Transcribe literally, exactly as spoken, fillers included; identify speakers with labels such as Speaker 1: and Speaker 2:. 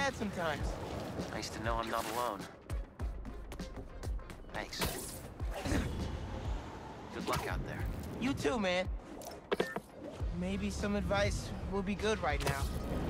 Speaker 1: bad sometimes.
Speaker 2: Nice to know I'm not alone. Thanks. Good luck out there.
Speaker 1: You too, man. Maybe some advice will be good right now.